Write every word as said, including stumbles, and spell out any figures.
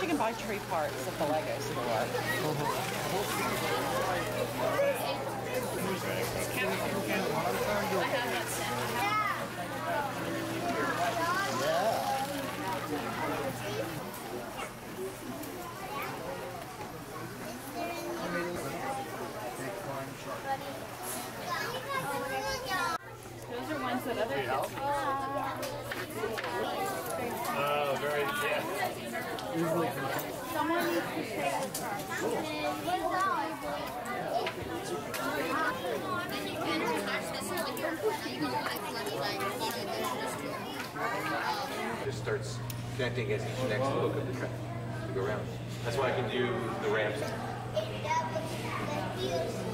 you can buy tree parts at the Lego store. Those are ones that other kids Oh, very, yeah. Easily Someone needs to say that first. Then you can touch this with your Just starts connecting against each next hook of the track to go around. That's why I can do the ramps.